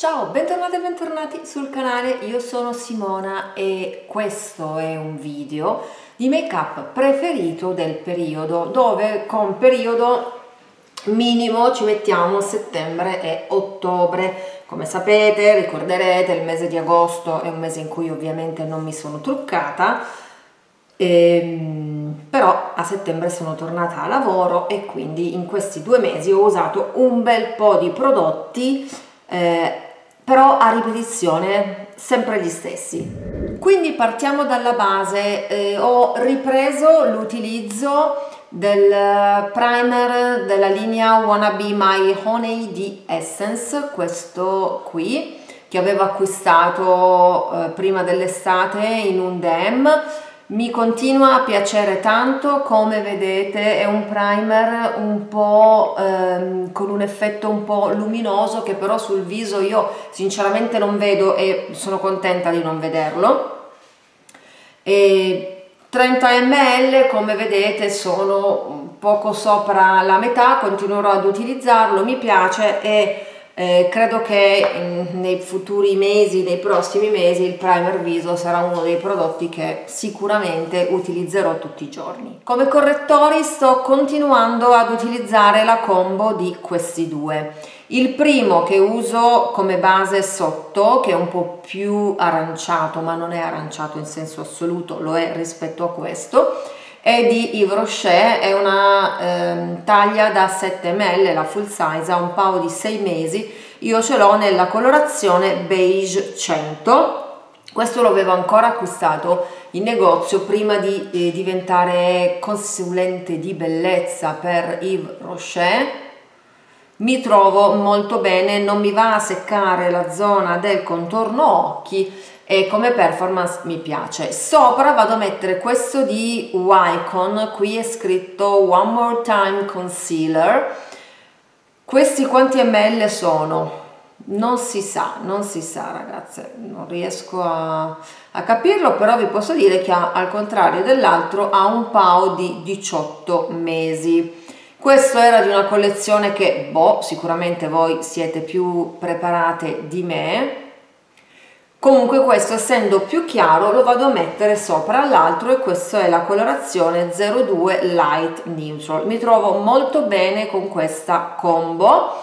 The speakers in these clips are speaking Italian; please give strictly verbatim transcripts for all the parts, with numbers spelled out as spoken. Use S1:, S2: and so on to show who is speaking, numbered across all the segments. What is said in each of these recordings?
S1: Ciao, bentornati e bentornati sul canale, io sono Simona e questo è un video di make up preferito del periodo, dove con periodo minimo ci mettiamo settembre e ottobre. Come sapete, ricorderete, il mese di agosto è un mese in cui ovviamente non mi sono truccata, ehm, però a settembre sono tornata a lavoro e quindi in questi due mesi ho usato un bel po' di prodotti, eh, però a ripetizione, sempre gli stessi. Quindi partiamo dalla base. Eh, ho ripreso l'utilizzo del primer della linea Wanna Be My Honey di Essence, questo qui che avevo acquistato eh, prima dell'estate in un D M. Mi continua a piacere tanto, come vedete è un primer un po' ehm, con un effetto un po' luminoso che però sul viso io sinceramente non vedo e sono contenta di non vederlo. E trenta millilitri, come vedete, sono poco sopra la metà, continuerò ad utilizzarlo, mi piace e eh, credo che in, nei futuri mesi, nei prossimi mesi, il primer viso sarà uno dei prodotti che sicuramente utilizzerò tutti i giorni. Come correttori sto continuando ad utilizzare la combo di questi due. Il primo che uso come base sotto, che è un po' più aranciato, ma non è aranciato in senso assoluto, lo è rispetto a questo, è di Yves Rocher, è una ehm, taglia da sette millilitri, la full size, ha un paio di sei mesi, io ce l'ho nella colorazione beige cento, questo lo avevo ancora acquistato in negozio prima di eh, diventare consulente di bellezza per Yves Rocher. Mi trovo molto bene, non mi va a seccare la zona del contorno occhi e come performance mi piace. Sopra vado a mettere questo di Wycon, qui è scritto One More Time Concealer. Questi quanti ml sono? Non si sa, non si sa ragazze, non riesco a, a capirlo, però vi posso dire che ha, al contrario dell'altro ha un paio di diciotto mesi. Questo era di una collezione che, boh, sicuramente voi siete più preparate di me. Comunque questo, essendo più chiaro, lo vado a mettere sopra l'altro e questa è la colorazione zero due Light Neutral. Mi trovo molto bene con questa combo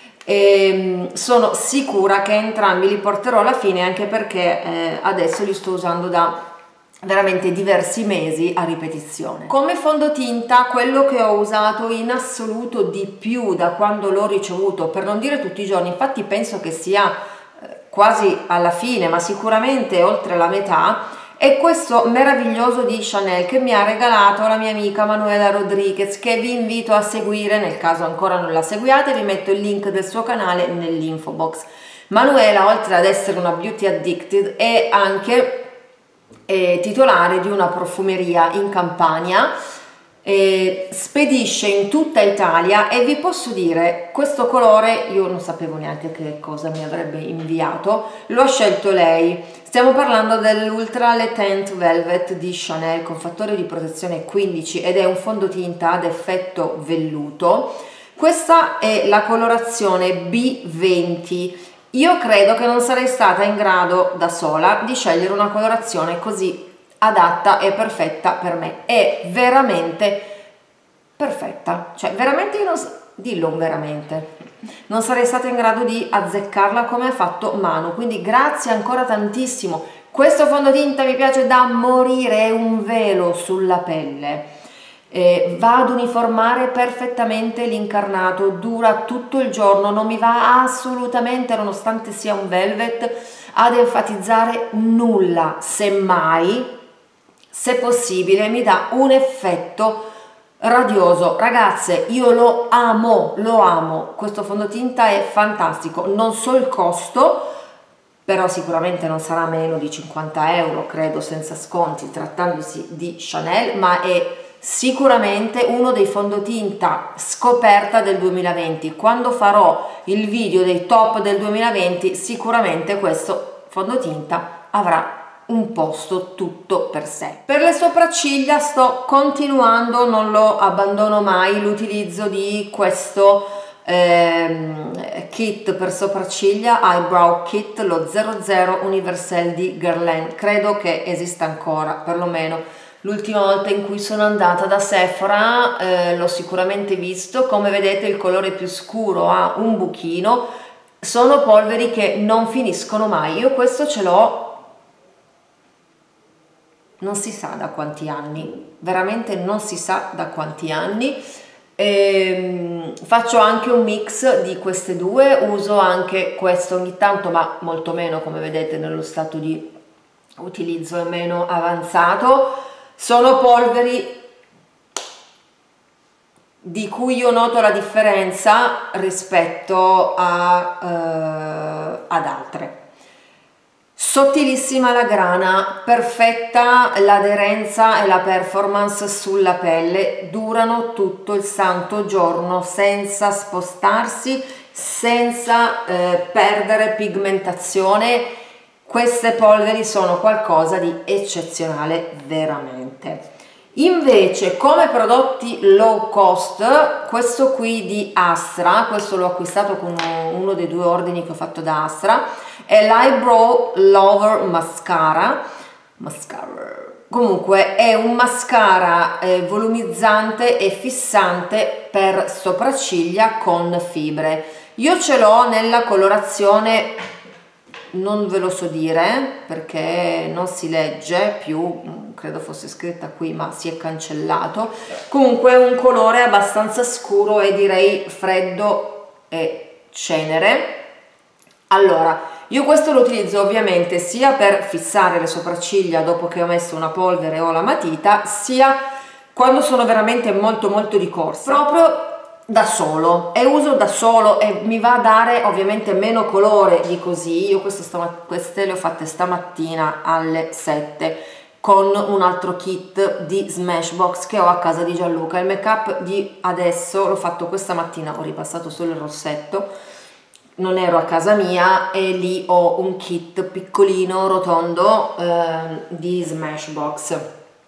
S1: e sono sicura che entrambi li porterò alla fine, anche perché eh, adesso li sto usando da veramente diversi mesi a ripetizione. Come fondotinta, quello che ho usato in assoluto di più da quando l'ho ricevuto, per non dire tutti i giorni, infatti penso che sia quasi alla fine, ma sicuramente oltre la metà, è questo meraviglioso di Chanel che mi ha regalato la mia amica Manuela Rodriguez, che vi invito a seguire nel caso ancora non la seguiate. Vi metto il link del suo canale nell'info box. Manuela, oltre ad essere una beauty addicted, è anche eh, titolare di una profumeria in Campania, eh, spedisce in tutta Italia e vi posso dire, questo colore io non sapevo neanche che cosa mi avrebbe inviato, lo ha scelto lei. Stiamo parlando dell'Ultra Le Teint Velvet di Chanel con fattore di protezione quindici ed è un fondotinta ad effetto velluto. Questa è la colorazione B venti. Io credo che non sarei stata in grado da sola di scegliere una colorazione così adatta e perfetta per me. È veramente perfetta, cioè veramente io non so, dillo veramente, non sarei stata in grado di azzeccarla come ha fatto Manu, quindi grazie ancora tantissimo. Questo fondotinta mi piace da morire, è un velo sulla pelle. Eh, va ad uniformare perfettamente l'incarnato, dura tutto il giorno, non mi va assolutamente, nonostante sia un velvet, ad enfatizzare nulla, semmai se possibile mi dà un effetto radioso. Ragazze, io lo amo, lo amo, questo fondotinta è fantastico. Non so il costo, però sicuramente non sarà meno di cinquanta euro, credo, senza sconti, trattandosi di Chanel, ma è sicuramente uno dei fondotinta scoperta del duemilaventi. Quando farò il video dei top del duemilaventi, sicuramente questo fondotinta avrà un posto tutto per sé. Per le sopracciglia sto continuando, non lo abbandono mai, l'utilizzo di questo ehm, kit per sopracciglia, eyebrow kit, lo zero zero Universelle di Guerlain. Credo che esista ancora, perlomeno l'ultima volta in cui sono andata da Sephora eh, l'ho sicuramente visto. Come vedete il colore più scuro ha un buchino, sono polveri che non finiscono mai. Io questo ce l'ho non si sa da quanti anni, veramente non si sa da quanti anni. E faccio anche un mix di queste due, uso anche questo ogni tanto, ma molto meno, come vedete nello stato di utilizzo è meno avanzato. Sono polveri di cui io noto la differenza rispetto a, eh, ad altre. Sottilissima la grana, perfetta l'aderenza e la performance sulla pelle, durano tutto il santo giorno senza spostarsi, senza eh, perdere pigmentazione. Queste polveri sono qualcosa di eccezionale veramente. Invece come prodotti low cost, questo qui di Astra, questo l'ho acquistato con uno dei due ordini che ho fatto da Astra, è l'Eyebrow Lover Mascara. Mascara. Comunque è un mascara eh, volumizzante e fissante per sopracciglia con fibre. Io ce l'ho nella colorazione, non ve lo so dire perché non si legge più, credo fosse scritta qui ma si è cancellato. Comunque è un colore abbastanza scuro e direi freddo e cenere. Allora, io questo lo utilizzo ovviamente sia per fissare le sopracciglia dopo che ho messo una polvere o la matita, sia quando sono veramente molto molto di corsa, proprio da solo, e uso da solo e mi va a dare ovviamente meno colore di così. Io queste, queste le ho fatte stamattina alle sette con un altro kit di Smashbox che ho a casa di Gianluca. Il make up di adesso l'ho fatto questa mattina, ho ripassato solo il rossetto, non ero a casa mia e lì ho un kit piccolino rotondo eh, di Smashbox.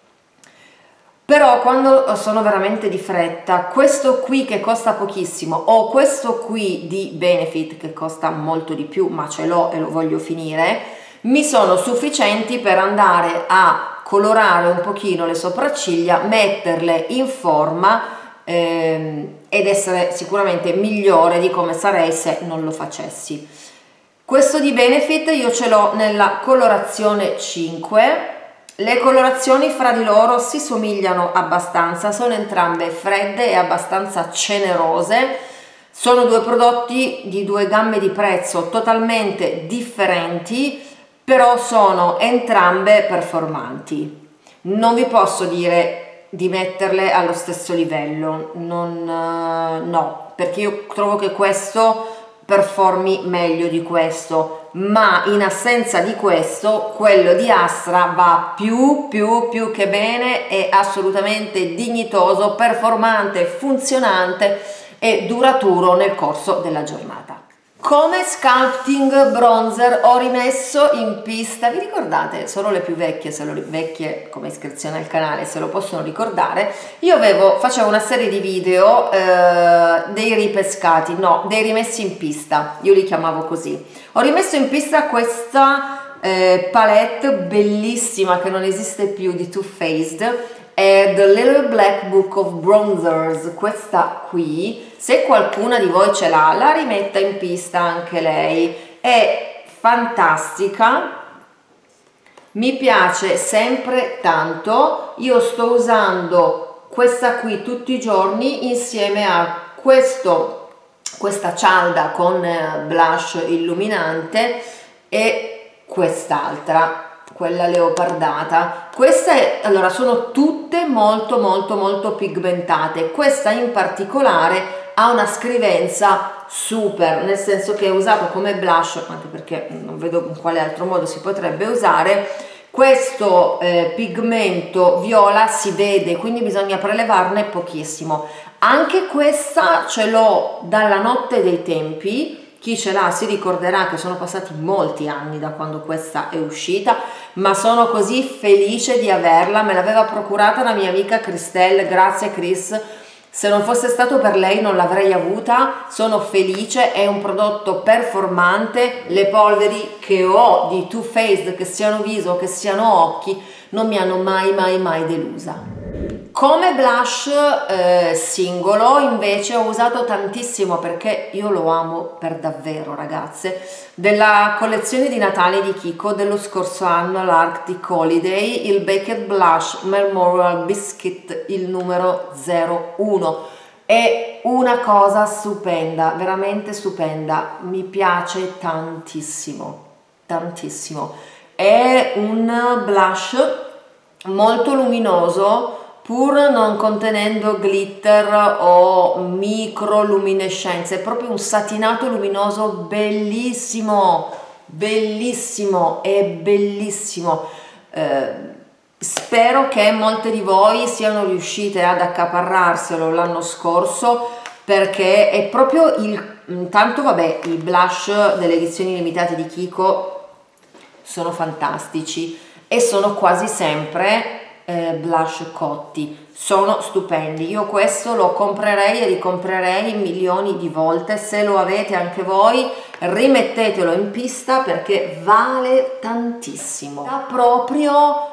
S1: Però quando sono veramente di fretta, questo qui che costa pochissimo o questo qui di Benefit che costa molto di più ma ce l'ho e lo voglio finire, mi sono sufficienti per andare a colorare un pochino le sopracciglia, metterle in forma ehm, ed essere sicuramente migliore di come sarei se non lo facessi. Questo di Benefit io ce l'ho nella colorazione cinque. Le colorazioni fra di loro si somigliano abbastanza, sono entrambe fredde e abbastanza cenerose. Sono due prodotti di due gamme di prezzo totalmente differenti, però sono entrambe performanti. Non vi posso dire di metterle allo stesso livello, non, no, perché io trovo che questo performi meglio di questo, ma in assenza di questo quello di Astra va più più più che bene, è assolutamente dignitoso, performante, funzionante e duraturo nel corso della giornata. Come sculpting bronzer ho rimesso in pista, vi ricordate? Solo le più vecchie, se lo vecchie come iscrizione al canale se lo possono ricordare, io avevo, facevo una serie di video eh, dei ripescati, no, dei rimessi in pista, io li chiamavo così. Ho rimesso in pista questa eh, palette bellissima che non esiste più di Too Faced, è The Little Black Book of Bronzers, questa qui. Se qualcuna di voi ce l'ha, la rimetta in pista anche lei, è fantastica, mi piace sempre tanto. Io sto usando questa qui tutti i giorni insieme a questo, questa cialda con blush illuminante e quest'altra, quella leopardata. Queste allora sono tutte molto molto molto pigmentate, questa in particolare ha una scrivenza super, nel senso che è usato come blush, anche perché non vedo in quale altro modo si potrebbe usare. Questo eh, pigmento viola si vede, quindi bisogna prelevarne pochissimo. Anche questa ce l'ho dalla notte dei tempi, chi ce l'ha si ricorderà che sono passati molti anni da quando questa è uscita, ma sono così felice di averla, me l'aveva procurata la mia amica Christelle, grazie Chris, Se non fosse stato per lei non l'avrei avuta, sono felice, è un prodotto performante, le polveri che ho di Too Faced, che siano viso, che siano occhi, non mi hanno mai mai mai delusa. Come blush eh, singolo invece ho usato tantissimo, perché io lo amo per davvero ragazze, della collezione di Natale di Kiko dello scorso anno, l'Arctic Holiday, il Baked Blush Memorial Biscuit, il numero zero uno. È una cosa stupenda, veramente stupenda, mi piace tantissimo, tantissimo. È un blush molto luminoso, pur non contenendo glitter o microluminescenze, è proprio un satinato luminoso bellissimo, bellissimo, è bellissimo. Eh, spero che molte di voi siano riuscite ad accaparrarselo l'anno scorso, perché è proprio il... Intanto vabbè, i blush delle edizioni limitate di Kiko sono fantastici e sono quasi sempre Eh, blush cotti, sono stupendi. Io questo lo comprerei e ricomprerei milioni di volte. Se lo avete anche voi, rimettetelo in pista perché vale tantissimo. Ha proprio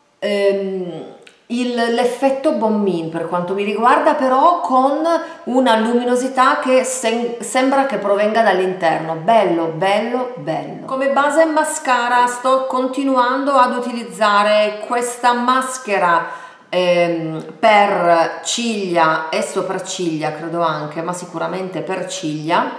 S1: ehm, l'effetto Bonmin per quanto mi riguarda, però con una luminosità che sem sembra che provenga dall'interno. Bello, bello, bello. Come base mascara sto continuando ad utilizzare questa maschera ehm, per ciglia e sopracciglia, credo anche, ma sicuramente per ciglia,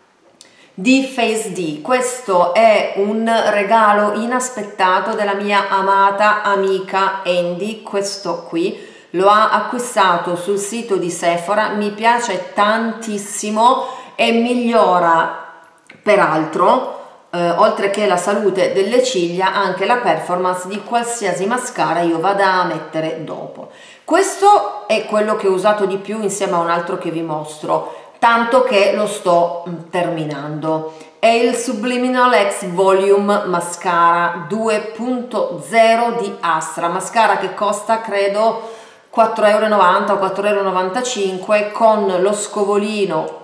S1: di Face D. Questo è un regalo inaspettato della mia amata amica Andy. Questo qui lo ha acquistato sul sito di Sephora, mi piace tantissimo e migliora peraltro eh, oltre che la salute delle ciglia anche la performance di qualsiasi mascara io vada a mettere dopo. Questo è quello che ho usato di più insieme a un altro che vi mostro, tanto che lo sto terminando. È il Subliminal X Volume Mascara due punto zero di Astra, mascara che costa credo quattro e novanta euro o quattro e novantacinque euro, con lo scovolino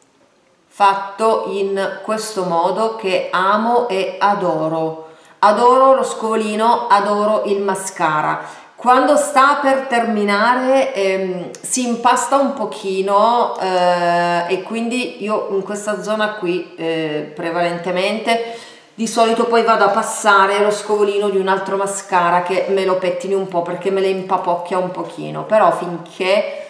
S1: fatto in questo modo che amo e adoro. Adoro lo scovolino, adoro il mascara. Quando sta per terminare ehm, si impasta un pochino eh, e quindi io in questa zona qui eh, prevalentemente di solito poi vado a passare lo scovolino di un altro mascara che me lo pettini un po' perché me le impapocchia un pochino, però finché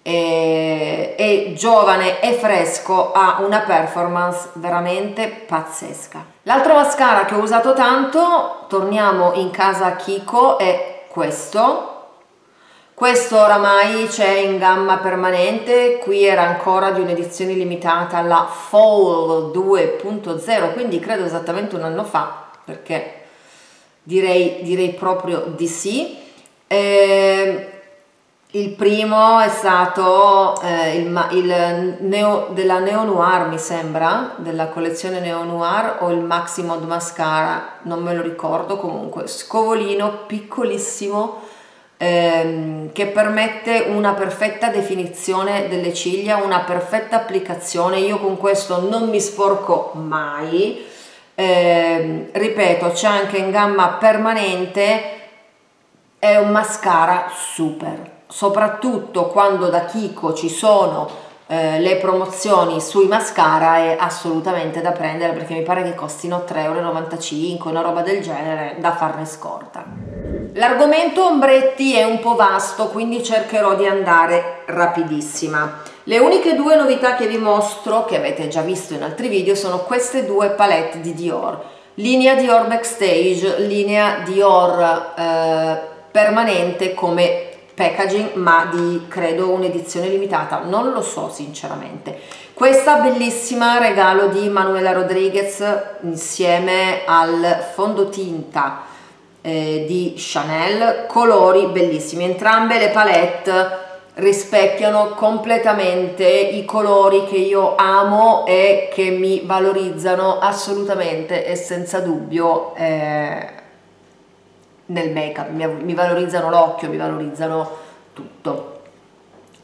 S1: è, è giovane e fresco ha una performance veramente pazzesca. L'altro mascara che ho usato tanto, torniamo in casa Kiko, è questo questo oramai c'è in gamma permanente, qui era ancora di un'edizione limitata, la Fall due punto zero, quindi credo esattamente un anno fa, perché direi, direi proprio di sì. Eh, il primo è stato eh, il, il neo, della Neo Noir, mi sembra, della collezione Neo Noir, o il Maximod Mascara, non me lo ricordo, comunque scovolino piccolissimo ehm, che permette una perfetta definizione delle ciglia, una perfetta applicazione. Io con questo non mi sporco mai, eh, ripeto, c'è anche in gamma permanente, è un mascara super, soprattutto quando da Kiko ci sono eh, le promozioni sui mascara, è assolutamente da prendere perché mi pare che costino tre e novantacinque euro, una roba del genere, da farne scorta. L'argomento ombretti è un po' vasto, quindi cercherò di andare rapidissima. Le uniche due novità che vi mostro, che avete già visto in altri video, sono queste due palette di Dior, linea Dior Backstage, linea Dior eh, permanente come packaging, ma di credo un'edizione limitata, non lo so sinceramente. Questa bellissima regalo di Manuela Rodriguez insieme al fondotinta eh, di Chanel, colori bellissimi, entrambe le palette rispecchiano completamente i colori che io amo e che mi valorizzano assolutamente e senza dubbio eh, nel make up, mi, mi valorizzano l'occhio, mi valorizzano tutto.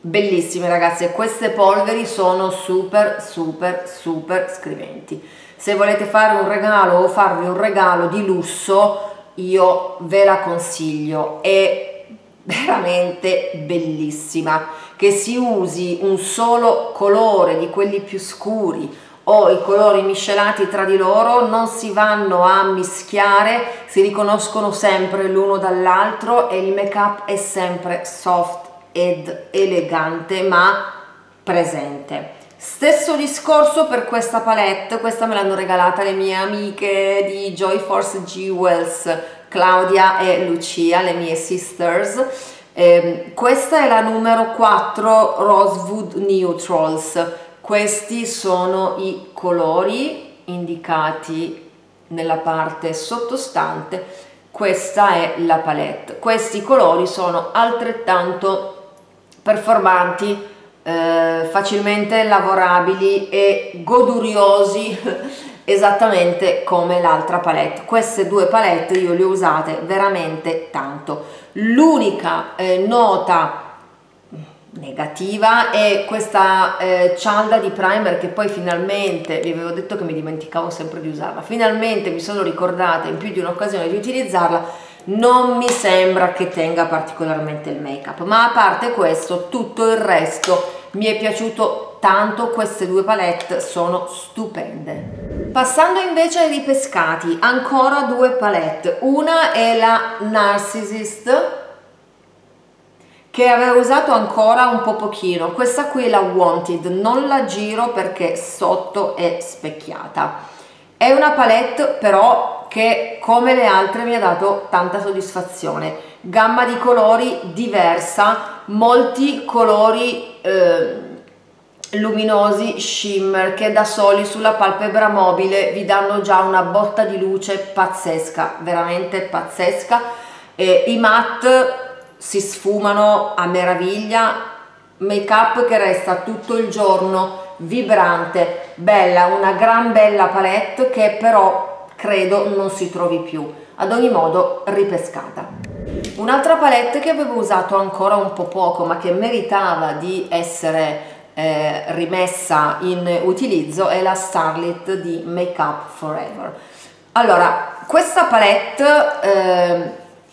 S1: bellissime ragazze, queste polveri sono super super super scriventi. Se volete fare un regalo o farvi un regalo di lusso, io ve la consiglio, è veramente bellissima. Che si usi un solo colore di quelli più scuri o i colori miscelati tra di loro, non si vanno a mischiare, si riconoscono sempre l'uno dall'altro e il make up è sempre soft ed elegante ma presente. Stesso discorso per questa palette, questa me l'hanno regalata le mie amiche di Joyforce Jewels, Claudia e Lucia, le mie sisters. Eh, questa è la numero quattro Rosewood Neutrals. Questi sono i colori indicati nella parte sottostante. Questa è la palette. Questi colori sono altrettanto performanti, eh, facilmente lavorabili e goduriosi esattamente come l'altra palette. Queste due palette io le ho usate veramente tanto. L'unica eh, nota negativa è questa eh, cialda di primer che poi finalmente, vi avevo detto che mi dimenticavo sempre di usarla, finalmente mi sono ricordata in più di un'occasione di utilizzarla. Non mi sembra che tenga particolarmente il make up, ma a parte questo tutto il resto mi è piaciuto tanto. Queste due palette sono stupende. Passando invece ai ripescati, ancora due palette. Una è la Narcissist, che avevo usato ancora un po' pochino. Questa qui è la Wanted, non la giro perché sotto è specchiata. È una palette però che come le altre mi ha dato tanta soddisfazione. Gamma di colori diversa, molti colori eh, luminosi shimmer che da soli sulla palpebra mobile vi danno già una botta di luce pazzesca, veramente pazzesca. Eh, i matte si sfumano a meraviglia, make up che resta tutto il giorno vibrante, bella, una gran bella palette che però credo non si trovi più. Ad ogni modo ripescata. Un'altra palette che avevo usato ancora un po' poco ma che meritava di essere eh, rimessa in utilizzo è la Starlit di Make Up Forever. Allora, questa palette eh,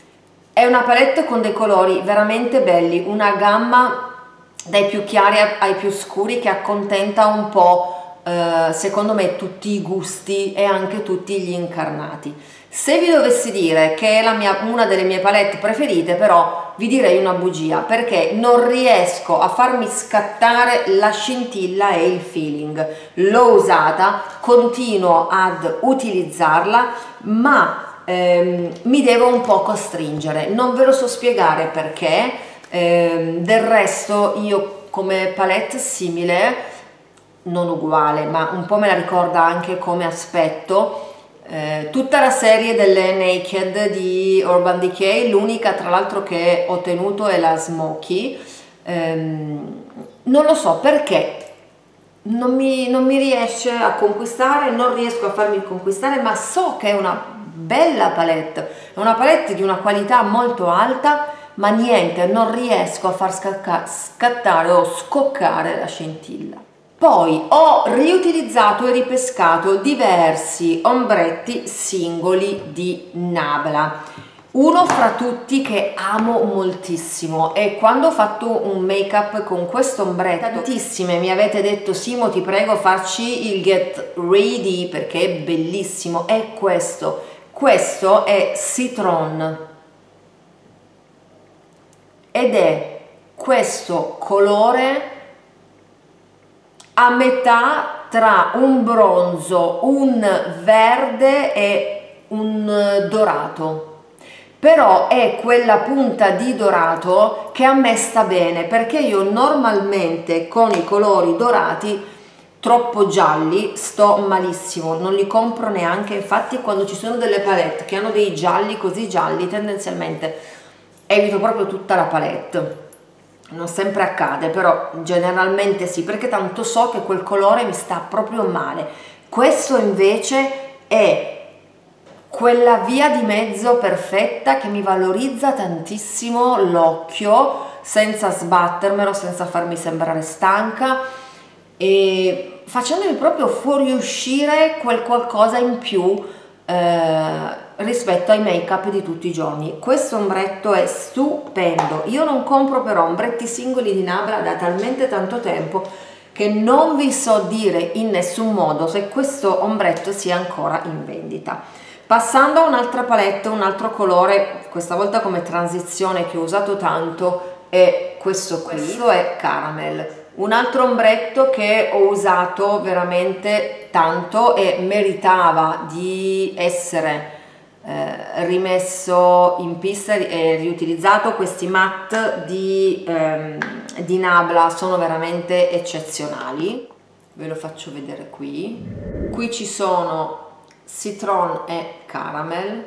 S1: è una palette con dei colori veramente belli, una gamma dai più chiari ai più scuri che accontenta un po' eh, secondo me tutti i gusti e anche tutti gli incarnati. Se vi dovessi dire che è la mia, una delle mie palette preferite, però vi direi una bugia, perché non riesco a farmi scattare la scintilla e il feeling. L'ho usata, continuo ad utilizzarla, ma ehm, mi devo un po' costringere. Non ve lo so spiegare perché. Ehm, del resto io come palette simile, non uguale, ma un po' me la ricorda anche come aspetto, Eh, tutta la serie delle Naked di Urban Decay. L'unica tra l'altro che ho tenuto è la Smoky. ehm, non lo so perché non mi, non mi riesce a conquistare, non riesco a farmi conquistare, ma so che è una bella palette, è una palette di una qualità molto alta, ma niente, non riesco a far scattare o scoccare la scintilla. Poi ho riutilizzato e ripescato diversi ombretti singoli di Nabla. Uno fra tutti che amo moltissimo, e quando ho fatto un make up con questo ombretto, tantissime mi avete detto: Simo, ti prego farci il Get Ready perché è bellissimo. È questo, questo è Citron ed è questo colore a metà tra un bronzo, un verde e un dorato, però è quella punta di dorato che a me sta bene, perché io normalmente con i colori dorati troppo gialli sto malissimo, non li compro neanche. Infatti quando ci sono delle palette che hanno dei gialli così gialli, tendenzialmente evito proprio tutta la palette. Non sempre accade, però generalmente sì, perché tanto so che quel colore mi sta proprio male. Questo invece è quella via di mezzo perfetta che mi valorizza tantissimo l'occhio, senza sbattermelo, senza farmi sembrare stanca e facendomi proprio fuoriuscire quel qualcosa in più eh, rispetto ai make up di tutti i giorni. Questo ombretto è stupendo. Io non compro però ombretti singoli di Nabla da talmente tanto tempo che non vi so dire in nessun modo se questo ombretto sia ancora in vendita. Passando a un'altra palette, un altro colore, questa volta come transizione che ho usato tanto, è questo qui, questo è Caramel. Un altro ombretto che ho usato veramente tanto e meritava di essere eh, rimesso in pista e riutilizzato. Questi matte di, ehm, di Nabla sono veramente eccezionali. Ve lo faccio vedere qui. Qui ci sono Citron e Caramel.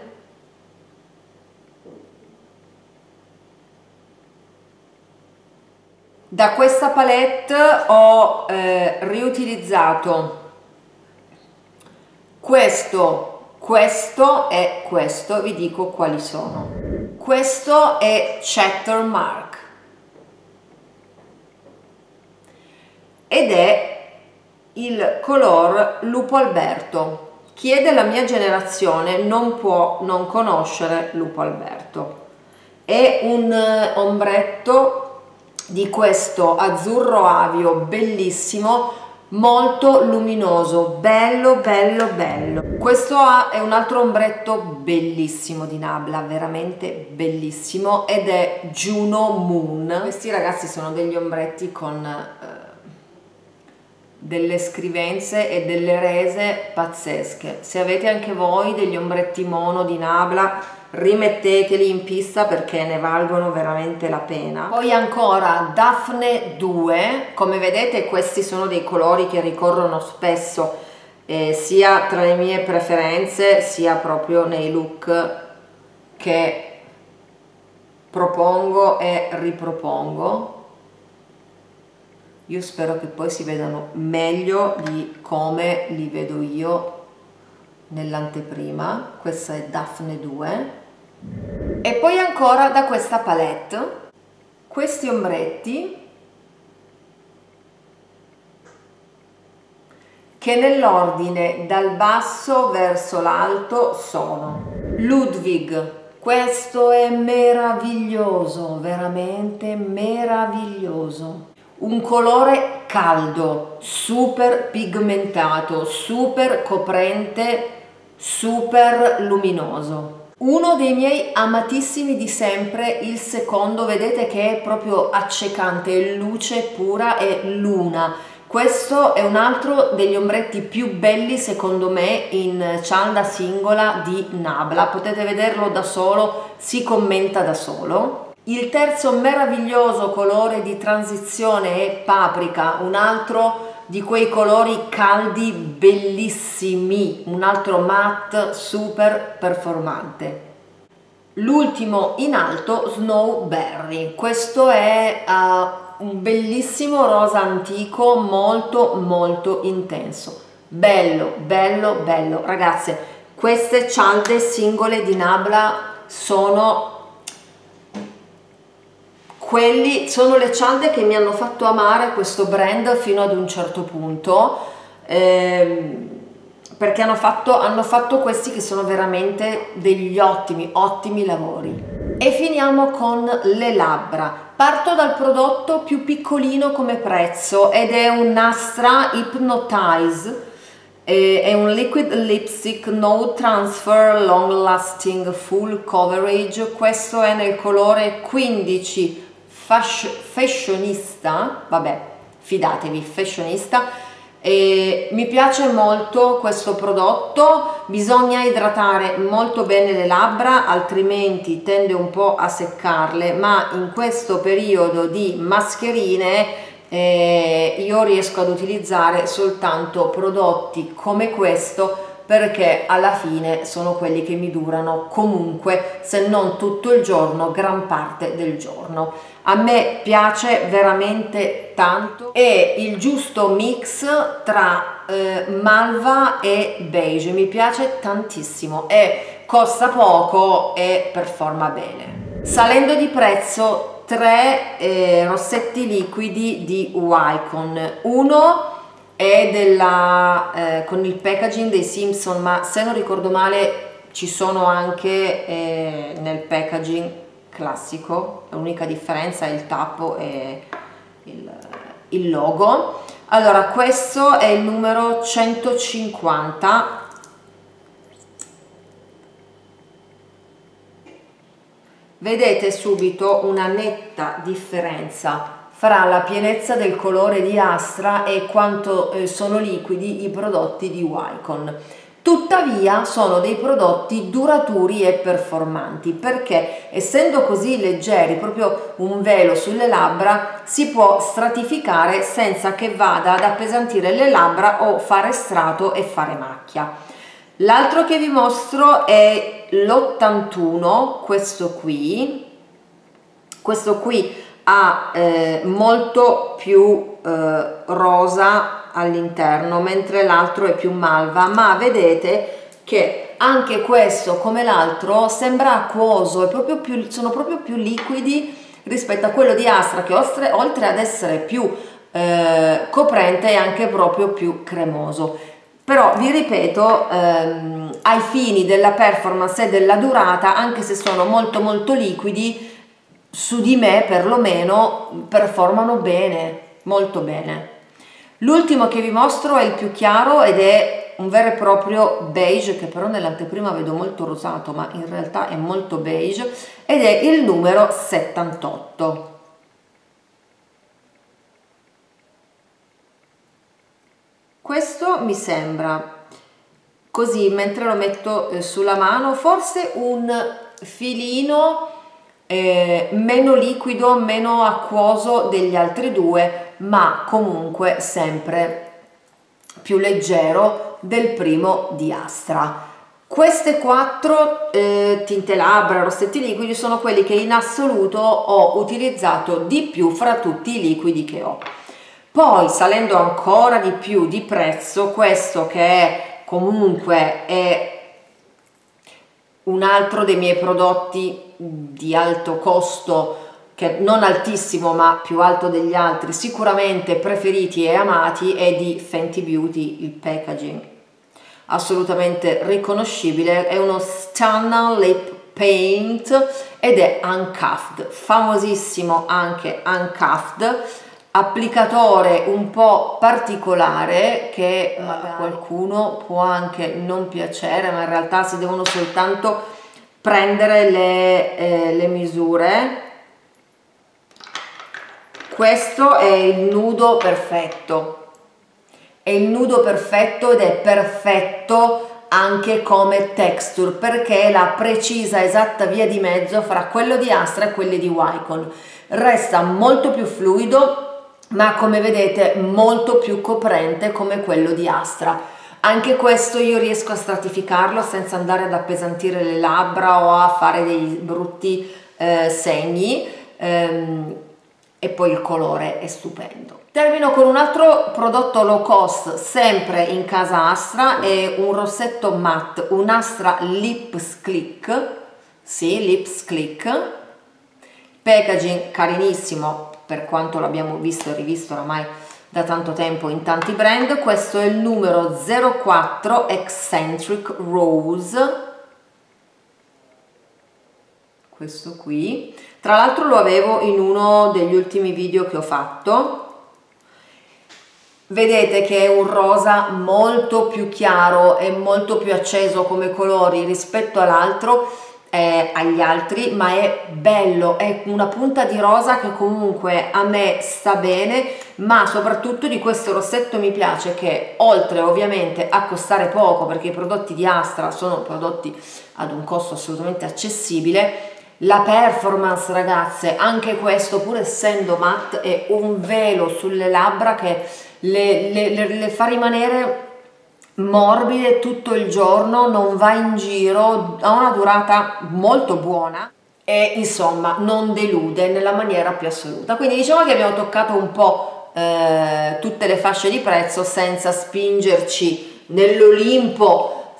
S1: Da questa palette ho eh, riutilizzato questo, questo e questo, vi dico quali sono. Questo è Chatter Mark ed è il color Lupo Alberto. Chi è della mia generazione non può non conoscere Lupo Alberto. È un ombretto di questo azzurro avio bellissimo, molto luminoso, bello bello bello. Questo è un altro ombretto bellissimo di Nabla, veramente bellissimo, ed è Juno Moon. Questi ragazzi sono degli ombretti con eh, delle scrivenze e delle rese pazzesche. Se avete anche voi degli ombretti mono di Nabla, rimetteteli in pista perché ne valgono veramente la pena. Poi ancora Daphne due, come vedete questi sono dei colori che ricorrono spesso eh, sia tra le mie preferenze sia proprio nei look che propongo e ripropongo. Io spero che poi si vedano meglio di come li vedo io nell'anteprima. Questa è Daphne due. E poi ancora da questa palette questi ombretti che nell'ordine dal basso verso l'alto sono Ludwig. Questo è meraviglioso, veramente meraviglioso. Un colore caldo, super pigmentato, super coprente, super luminoso. Uno dei miei amatissimi di sempre, il secondo, vedete che è proprio accecante, è luce pura e luna. Questo è un altro degli ombretti più belli secondo me in cialda singola di Nabla, potete vederlo da solo, si commenta da solo. Il terzo meraviglioso colore di transizione è Paprika, un altro di quei colori caldi bellissimi, un altro matte super performante. L'ultimo in alto, Snowberry. Questo è uh, un bellissimo rosa antico molto molto intenso, bello bello bello. Ragazze, queste cialde singole di Nabla sono quelli sono le cialde che mi hanno fatto amare questo brand fino ad un certo punto, ehm, perché hanno fatto, hanno fatto questi che sono veramente degli ottimi ottimi lavori. E finiamo con le labbra. Parto dal prodotto più piccolino come prezzo ed è un Nastra Hypnotize. È un liquid lipstick no transfer long lasting full coverage. Questo è nel colore quindici fashionista, vabbè, fidatevi, fashionista. E mi piace molto questo prodotto. Bisogna idratare molto bene le labbra, altrimenti tende un po' a seccarle, ma in questo periodo di mascherine eh, io riesco ad utilizzare soltanto prodotti come questo, perché alla fine sono quelli che mi durano comunque, se non tutto il giorno, gran parte del giorno. A me piace veramente tanto, è il giusto mix tra eh, malva e beige, mi piace tantissimo e costa poco e performa bene. Salendo di prezzo tre eh, rossetti liquidi di Wycon. Uno è della, eh, con il packaging dei Simpson, ma se non ricordo male ci sono anche eh, nel packaging classico, l'unica differenza è il tappo e il, il logo. Allora, questo è il numero centocinquanta. Vedete subito una netta differenza fra la pienezza del colore di Astra e quanto eh, sono liquidi i prodotti di Wycon. Tuttavia sono dei prodotti duraturi e performanti, perché essendo così leggeri, proprio un velo sulle labbra, si può stratificare senza che vada ad appesantire le labbra o fare strato e fare macchia. L'altro che vi mostro è l'ottantuno, questo qui. Questo qui ha eh, molto più eh, rosa all'interno, mentre l'altro è più malva, ma vedete che anche questo, come l'altro, sembra acquoso, è proprio più, sono proprio più liquidi rispetto a quello di Astra, che oltre, oltre ad essere più eh, coprente è anche proprio più cremoso. Però vi ripeto, ehm, ai fini della performance e della durata, anche se sono molto molto liquidi, su di me perlomeno performano bene, molto bene. L'ultimo che vi mostro è il più chiaro ed è un vero e proprio beige, che però nell'anteprima vedo molto rosato, ma in realtà è molto beige, ed è il numero settantotto. Questo mi sembra, così mentre lo metto eh, sulla mano, forse un filino eh, meno liquido, meno acquoso degli altri due, ma comunque sempre più leggero del primo di Astra. Queste quattro eh, tinte labbra, rossetti liquidi, sono quelli che in assoluto ho utilizzato di più fra tutti i liquidi che ho. Poi, salendo ancora di più di prezzo, questo che è comunque è un altro dei miei prodotti di alto costo, che non altissimo ma più alto degli altri, sicuramente preferiti e amati, è di Fenty Beauty. Il packaging assolutamente riconoscibile, è uno Stunna Lip Paint ed è Uncuffed, famosissimo anche Uncuffed, applicatore un po' particolare che a qualcuno può anche non piacere, ma in realtà si devono soltanto prendere le, eh, le misure. Questo è il nudo perfetto, è il nudo perfetto ed è perfetto anche come texture, perché è la precisa esatta via di mezzo fra quello di Astra e quelli di Wycon. Resta molto più fluido, ma come vedete molto più coprente come quello di Astra. Anche questo io riesco a stratificarlo senza andare ad appesantire le labbra o a fare dei brutti eh, segni, ehm, e poi il colore è stupendo. Termino con un altro prodotto low cost, sempre in casa Astra, è un rossetto matte, un Astra Lips Click, sì, Lips Click, packaging carinissimo, per quanto l'abbiamo visto e rivisto oramai da tanto tempo in tanti brand. Questo è il numero zero quattro Eccentric Rose, questo qui, tra l'altro lo avevo in uno degli ultimi video che ho fatto. Vedete che è un rosa molto più chiaro e molto più acceso come colori rispetto all'altro, Eh, agli altri, ma è bello, è una punta di rosa che comunque a me sta bene, ma soprattutto di questo rossetto mi piace che, oltre ovviamente a costare poco, perché i prodotti di Astra sono prodotti ad un costo assolutamente accessibile, la performance, ragazze, anche questo, pur essendo matte, è un velo sulle labbra che le, le, le, le fa rimanere morbide tutto il giorno, non va in giro, ha una durata molto buona e insomma non delude nella maniera più assoluta. Quindi diciamo che abbiamo toccato un po' eh, tutte le fasce di prezzo senza spingerci nell'Olimpo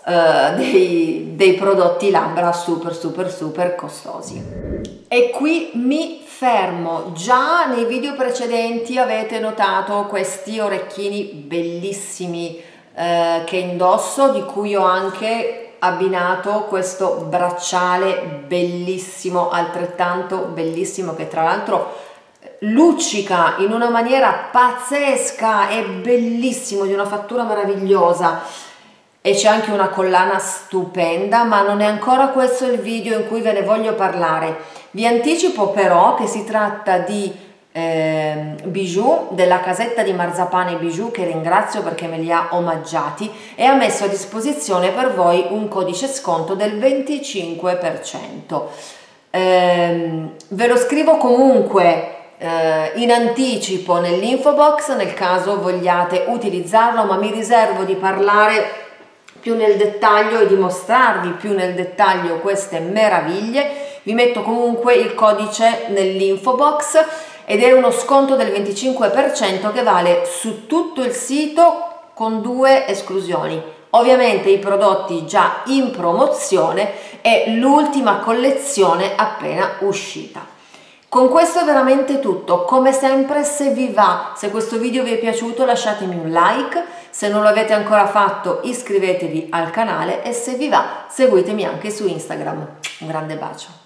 S1: eh, dei, dei prodotti labbra super super super costosi. E qui mi fermo. Già nei video precedenti avete notato questi orecchini bellissimi eh, che indosso, di cui ho anche abbinato questo bracciale bellissimo, altrettanto bellissimo, che tra l'altro luccica in una maniera pazzesca, è bellissimo, di una fattura meravigliosa, e c'è anche una collana stupenda, ma non è ancora questo il video in cui ve ne voglio parlare. Vi anticipo però che si tratta di eh, bijou della casetta di Marzapane Bijou, che ringrazio perché me li ha omaggiati e ha messo a disposizione per voi un codice sconto del venticinque per cento. Eh, ve lo scrivo comunque in anticipo nell'info box nel caso vogliate utilizzarlo, ma mi riservo di parlare più nel dettaglio e di mostrarvi più nel dettaglio queste meraviglie. Vi metto comunque il codice nell'info box ed è uno sconto del venticinque per cento che vale su tutto il sito, con due esclusioni: ovviamente i prodotti già in promozione e l'ultima collezione appena uscita. Con questo è veramente tutto. Come sempre, se vi va, se questo video vi è piaciuto, lasciatemi un like, se non lo avete ancora fatto iscrivetevi al canale e se vi va seguitemi anche su Instagram. Un grande bacio.